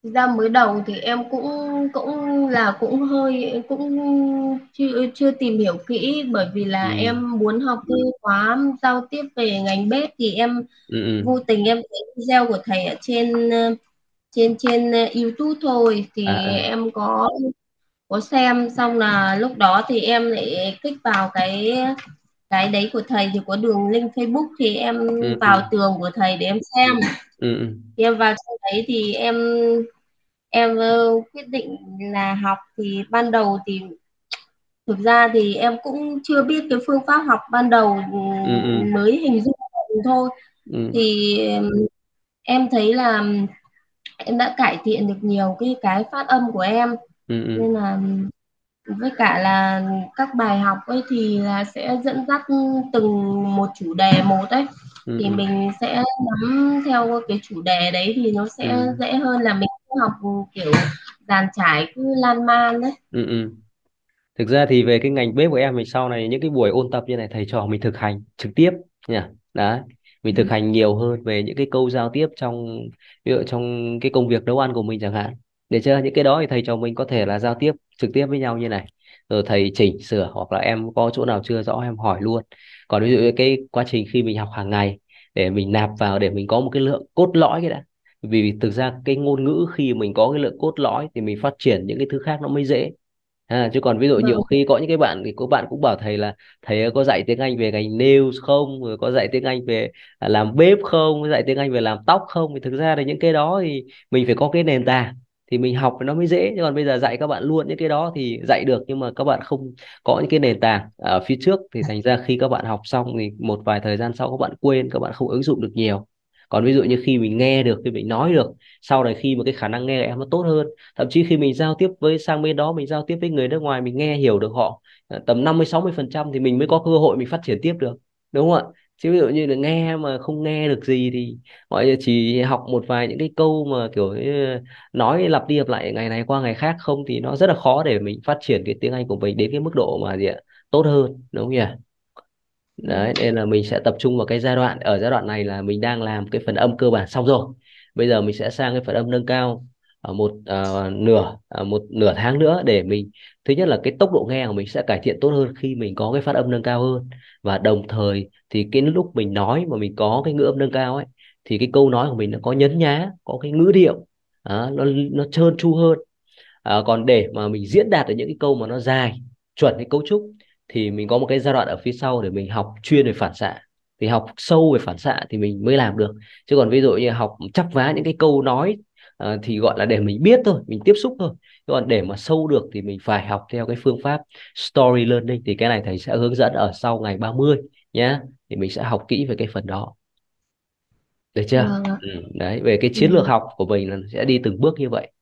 Thực ra mới đầu thì em cũng cũng là cũng hơi cũng chưa chưa tìm hiểu kỹ, bởi vì là Ừ. em muốn học cái khóa giao tiếp về ngành bếp, thì em Ừ. Ừ. vô tình em thấy video của thầy ở trên trên YouTube thôi, À. thì À. em có xem, xong là lúc đó thì em lại kích vào cái đấy của thầy, thì có đường link Facebook, thì em Ừ. Ừ. vào tường của thầy để em xem. Ừ. Ừ. Thì em vào trong đấy thì em quyết định là học. Thì ban đầu thì thực ra thì em cũng chưa biết cái phương pháp học ban đầu, Ừ. Ừ. mới hình dung thôi. Ừ. Thì em thấy là em đã cải thiện được nhiều cái phát âm của em, Ừ. Ừ. nên là với cả là các bài học ấy thì là sẽ dẫn dắt từng một chủ đề một ấy, Ừ. thì Ừ. mình sẽ nắm theo cái chủ đề đấy thì nó sẽ Ừ. dễ hơn là mình cứ học kiểu dàn trải cứ lan man đấy. Ừ. Ừ. Thực ra thì về cái ngành bếp của em thì sau này những cái buổi ôn tập như này thầy trò mình thực hành trực tiếp nha. Đấy. Mình thực hành nhiều hơn về những cái câu giao tiếp trong, ví dụ trong cái công việc nấu ăn của mình chẳng hạn. Để cho những cái đó thì thầy trò mình có thể là giao tiếp trực tiếp với nhau như này. Rồi thầy chỉnh sửa, hoặc là em có chỗ nào chưa rõ em hỏi luôn. Còn ví dụ như cái quá trình khi mình học hàng ngày, để mình nạp vào để mình có một cái lượng cốt lõi cái đã. Vì thực ra cái ngôn ngữ khi mình có cái lượng cốt lõi thì mình phát triển những cái thứ khác nó mới dễ. Chứ còn ví dụ nhiều Vâng. khi có những cái bạn thì có bạn cũng bảo thầy là thầy có dạy tiếng Anh về ngành nails không, rồi có dạy tiếng Anh về làm bếp không, có dạy tiếng Anh về làm tóc không. Thì thực ra là những cái đó thì mình phải có cái nền tảng thì mình học nó mới dễ. Chứ còn bây giờ dạy các bạn luôn những cái đó thì dạy được, nhưng mà các bạn không có những cái nền tảng ở phía trước, thì thành ra khi các bạn học xong thì một vài thời gian sau các bạn quên, các bạn không ứng dụng được nhiều. Còn ví dụ như khi mình nghe được, khi mình nói được, sau này khi mà cái khả năng nghe của em nó tốt hơn, thậm chí khi mình giao tiếp với sang bên đó, mình giao tiếp với người nước ngoài, mình nghe hiểu được họ tầm 50-60% thì mình mới có cơ hội mình phát triển tiếp được, đúng không ạ? Chứ ví dụ như là nghe mà không nghe được gì thì mọi người chỉ học một vài những cái câu mà kiểu như nói lặp đi lặp lại ngày này qua ngày khác không, thì nó rất là khó để mình phát triển cái tiếng Anh của mình đến cái mức độ mà gì ạ, tốt hơn, đúng không nhỉ? Đấy, nên là mình sẽ tập trung vào cái giai đoạn, ở giai đoạn này là mình đang làm cái phần âm cơ bản xong rồi. Bây giờ mình sẽ sang cái phần âm nâng cao ở một nửa tháng nữa, để mình thứ nhất là cái tốc độ nghe của mình sẽ cải thiện tốt hơn khi mình có cái phát âm nâng cao hơn. Và đồng thời thì cái lúc mình nói mà mình có cái ngữ âm nâng cao ấy, thì cái câu nói của mình nó có nhấn nhá, có cái ngữ điệu, nó trơn tru hơn. Còn để mà mình diễn đạt được những cái câu mà nó dài, chuẩn cái cấu trúc, thì mình có một cái giai đoạn ở phía sau để mình học chuyên về phản xạ. Thì học sâu về phản xạ thì mình mới làm được. Chứ còn ví dụ như học chắp vá những cái câu nói, thì gọi là để mình biết thôi, mình tiếp xúc thôi. Chứ còn để mà sâu được thì mình phải học theo cái phương pháp story learning, thì cái này thầy sẽ hướng dẫn ở sau ngày 30 nhé. Thì mình sẽ học kỹ về cái phần đó, được chưa? Vâng ạ. Đấy, về cái chiến lược Ừ. học của mình là sẽ đi từng bước như vậy.